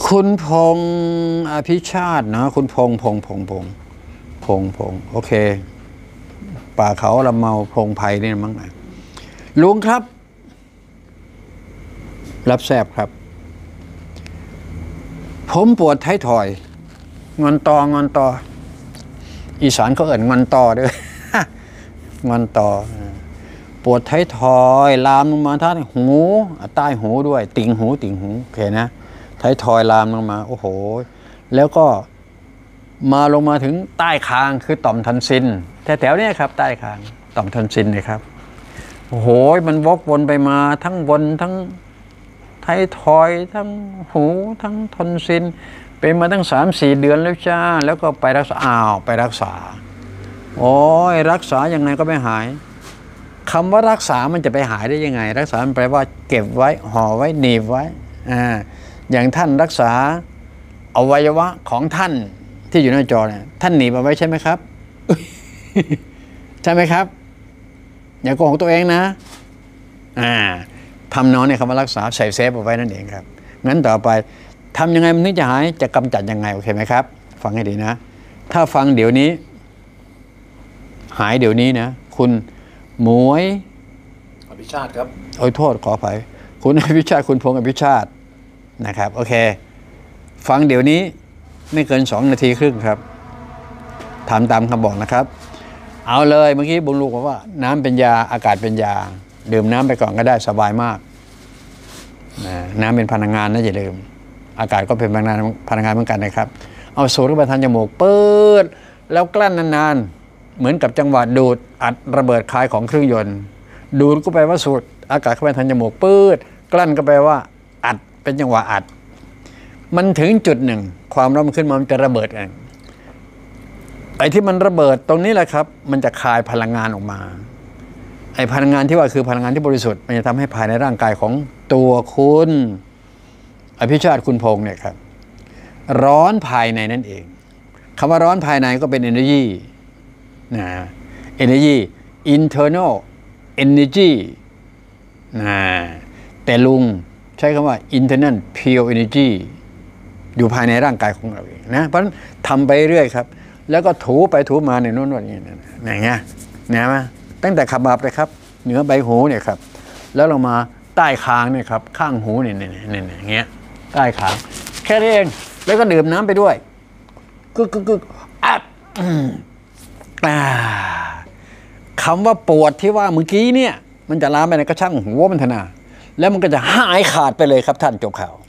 คุณพงษ์อภิชาตินะคุณพงษ์โอเคป่าเขาละเมาพงไพนี่มั้งนะลุงครับรับแซบครับผมปวดท้ายทอยงอนตอีสานเขาเอ่นงอนตอด้วย งอนตอปวดท้ายทอยลามลงมาท่าหูใต้หูด้วยติ่งหูโอเคนะท้ายทอยลามลงมาโอ้โหแล้วก็มาลงมาถึงใต้คางคือต่อมทอนซิลแถวๆนี้ครับใต้คางต่อมทอนซิลเลยครับโอ้โหมันวกวนไปมาทั้งบนทั้งท้ายทอยทั้งหูทั้งทอนซิลเป็นมาตั้ง 3-4 เดือนแล้วจ้าแล้วก็ไปรักษาไปรักษาโอ้ยรักษายังไงก็ไม่หายคำว่ารักษามันจะไปหายได้ยังไงรักษามันแปลว่าเก็บไว้ห่อไว้หนีบไว้อย่างท่านรักษาอวัยวะของท่านที่อยู่หน้าจอเนี่ยท่านหนีบเอาไว้ใช่ไหมครับใช่ไหมครับอย่าโกหกตัวเองนะทำน้องเนี่ยคำว่ารักษาใส่เซฟเอาไว้นั่นเองครับงั้นต่อไปทำยังไงมันถึงจะหายจะกำจัดยังไงโอเคไหมครับฟังให้ดีนะถ้าฟังเดี๋ยวนี้หายเดี๋ยวนี้นะคุณหมวยอภิชาติครับโอ้ยโทษขออภัยคุณอภิชาติคุณพงษ์อภิชาตินะครับโอเคฟังเดี๋ยวนี้ไม่เกิน2 นาทีครึ่งครับถามตามคำบอกนะครับเอาเลยเมื่อกี้บุญลูกบอกว่าน้ำเป็นยาอากาศเป็นยาดื่มน้ำไปก่อนก็ได้สบายมากน้ำเป็นพลังงานนะอย่าลืมอากาศก็เป็นพลังงานเหมือนกันนะครับเอาสูดเข้าไปทางจมูกเปิดแล้วกลั้นนานๆเหมือนกับจังหวะดูดอัดระเบิดคายของเครื่องยนต์ดูดก็แปลว่าสูดอากาศเข้าไปทางจมูกเปิดกลั้นก็แปลว่าอัดเป็นจังหวะอัดมันถึงจุดหนึ่งความร้อนขึ้นมามันจะระเบิดเองไอ้ที่มันระเบิดตรงนี้แหละครับมันจะคายพลังงานออกมาไอ้พลังงานที่ว่าคือพลังงานที่บริสุทธิ์มันจะทำให้ภายในร่างกายของตัวคุณอภิชาติคุณพงษ์เนี่ยครับร้อนภายในนั่นเองคำว่าร้อนภายในก็เป็น energy นะ energy internal energy นะแต่ลุงใช้คำว่า internal pure energy อยู่ภายในร่างกายของเราเองนะเพราะฉะนั้นทำไปเรื่อยครับแล้วก็ถูไปถูมาในโน่นอย่างเงี้ยนะตั้งแต่ขมับเลยครับเหนือใบหูเนี่ยครับแล้วเรามาใต้คางเนี่ยครับข้างหูเนี่ยอย่างเงี้ยใต้คางแค่นี้เองแล้วก็ดื่มน้ำไปด้วยกึกอัดคำว่าปวดที่ว่าเมื่อกี้เนี่ยมันจะลามไปในกระช่างหัวมันธนาแล้วมันก็จะหายขาดไปเลยครับท่านจบข่าว